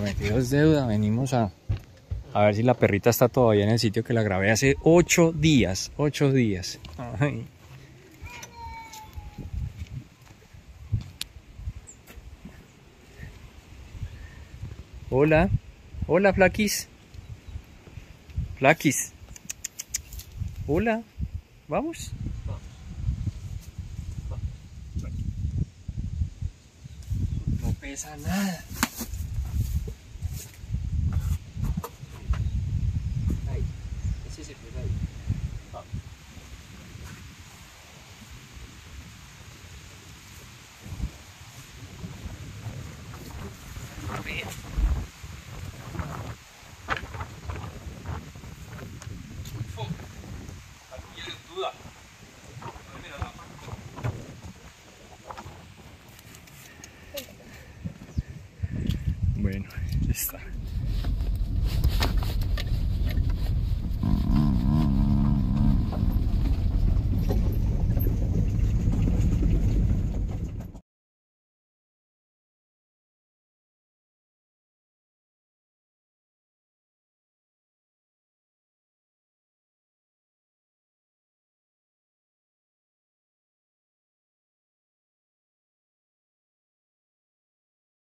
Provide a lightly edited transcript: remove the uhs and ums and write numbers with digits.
prometido es deuda. Venimos a ver si la perrita está todavía en el sitio que la grabé hace 8 días. 8 días. Ay. Hola. Hola, Flaquis. Flaquis. Hola. Vamos. No pesa nada.